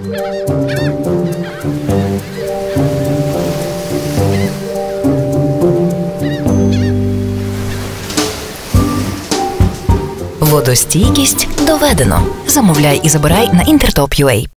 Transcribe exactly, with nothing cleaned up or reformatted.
Водостійкість доведено. Замовляй і забирай на інтертоп крапка ю а.